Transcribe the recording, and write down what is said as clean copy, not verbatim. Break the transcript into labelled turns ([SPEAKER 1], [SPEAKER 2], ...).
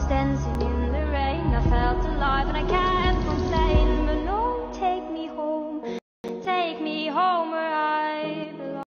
[SPEAKER 1] was dancing in the rain. I felt alive and I can't